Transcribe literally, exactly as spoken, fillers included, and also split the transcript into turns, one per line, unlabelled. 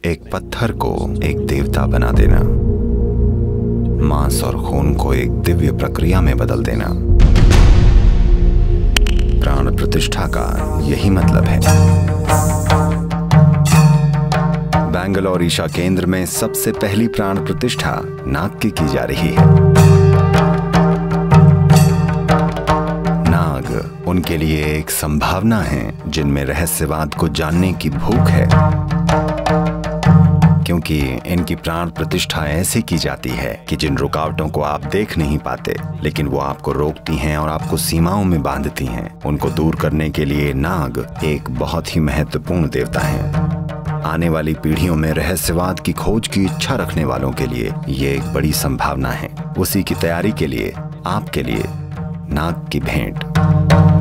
एक पत्थर को एक देवता बना देना, मांस और खून को एक दिव्य प्रक्रिया में बदल देना, प्राण प्रतिष्ठा का यही मतलब है। बैंगलोर ईशा केंद्र में सबसे पहली प्राण प्रतिष्ठा नाग की की जा रही है। नाग उनके लिए एक संभावना है जिनमें रहस्यवाद को जानने की भूख है, क्योंकि इनकी प्राण प्रतिष्ठा ऐसे की जाती है कि जिन रुकावटों को आप देख नहीं पाते लेकिन वो आपको रोकती हैं और आपको सीमाओं में बांधती हैं, उनको दूर करने के लिए नाग एक बहुत ही महत्वपूर्ण देवता हैं। आने वाली पीढ़ियों में रहस्यवाद की खोज की इच्छा रखने वालों के लिए ये एक बड़ी संभावना है। उसी की तैयारी के लिए आपके लिए नाग की भेंट।